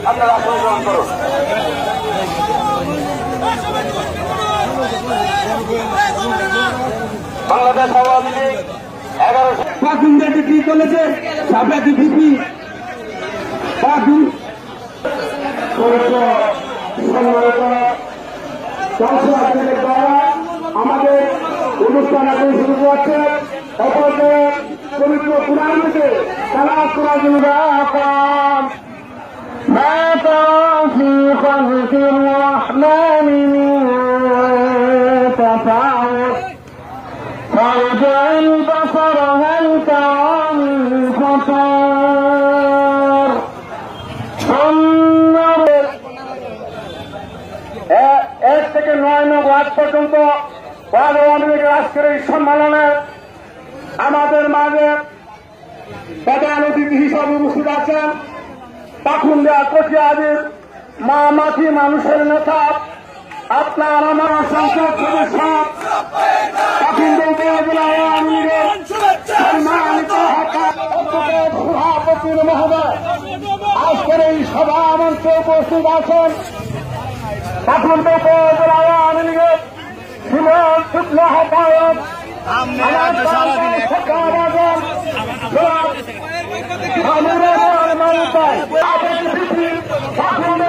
আপনারা গ্রহণ করুন। বাংলাদেশ আওয়ামী লীগ 11 পাকুন্দা বিক্রি করেছে সাবেকি বিপি পাকুন আমাদের অনুষ্ঠান এখন শুরু করছে। অপরকে পবিত্র কুরআন থেকে তেলাওয়াত করার জন্য ما ترى في خلق الرحمن من تفاوت فارجع البصر هل ترى من فطور ثم 1 থেকে 9 নং ওয়ার্ড পর্যন্ত আওয়ামী লীগের আজকের এই সম্মেলনে আমাদের মাঝে প্রধান অতিথি হিসাবে উপস্থিত আছেন পাকুন্দা কটিয়াদের মা মাটি মানুষের নেতা আপনার আমার সংসদ সদস্য পাকুন্দা উপজেলা আওয়ামী লীগের সম্মানিত সভাপতি মহোদয় আজকের এই সভা মঞ্চে উপস্থিত আছেন পাকুন্দা উপজেলা আওয়ামী লীগের সিনিয়র যুগ্ম আহ্বায়ক আমার